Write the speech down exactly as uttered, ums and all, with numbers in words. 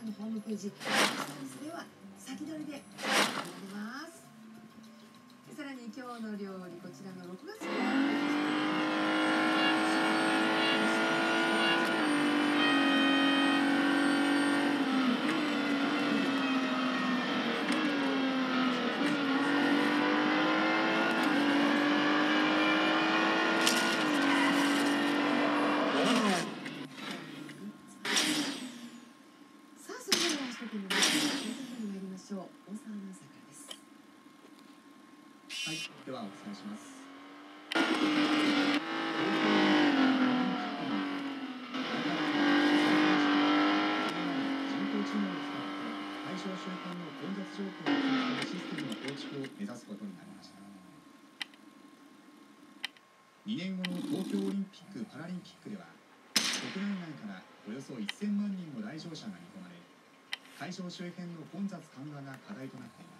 のホームページスタンスでは先取りで見られます。さらに今日の料理、こちらのろくがつ号大沢アナウンサーからです。 はい、ではお伝えします。人工知能を使って会場周辺の混雑状況を記録するシステムの構築を目指すことになりました。にねんごの東京オリンピック・パラリンピックでは国内外からおよそせんまんにんの来場者が見込まれ、会場周辺の混雑緩和が課題となっています。